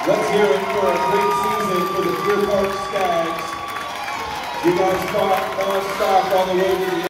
Let's hear it for a great season for the Deer Park Stags. You guys fought non-stop on the road to the